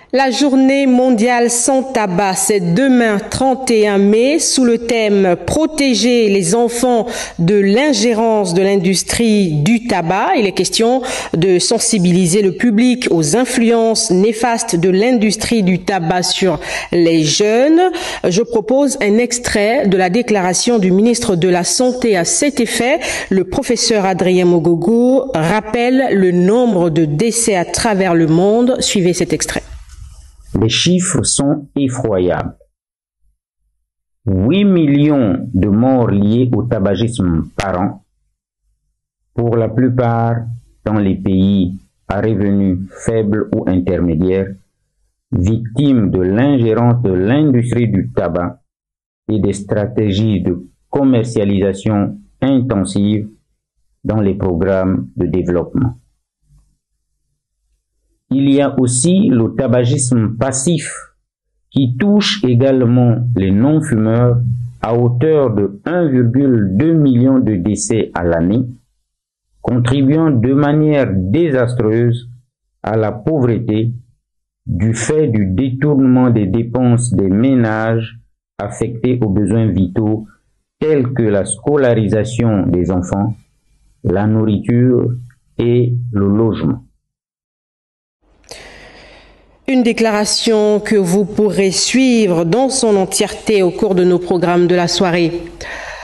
La journée mondiale sans tabac, c'est demain 31 mai sous le thème « Protéger les enfants de l'ingérence de l'industrie du tabac ». Il est question de sensibiliser le public aux influences néfastes de l'industrie du tabac sur les jeunes. Je propose un extrait de la déclaration du ministre de la Santé à cet effet. Le professeur Adrien Mogogo rappelle le nombre de décès à travers le monde. Suivez cet extrait. Les chiffres sont effroyables. 8 millions de morts liés au tabagisme par an, pour la plupart dans les pays à revenus faibles ou intermédiaires, victimes de l'ingérence de l'industrie du tabac et des stratégies de commercialisation intensive dans les programmes de développement. Il y a aussi le tabagisme passif qui touche également les non-fumeurs à hauteur de 1,2 million de décès à l'année, contribuant de manière désastreuse à la pauvreté du fait du détournement des dépenses des ménages affectés aux besoins vitaux tels que la scolarisation des enfants, la nourriture et le logement. Une déclaration que vous pourrez suivre dans son entièreté au cours de nos programmes de la soirée.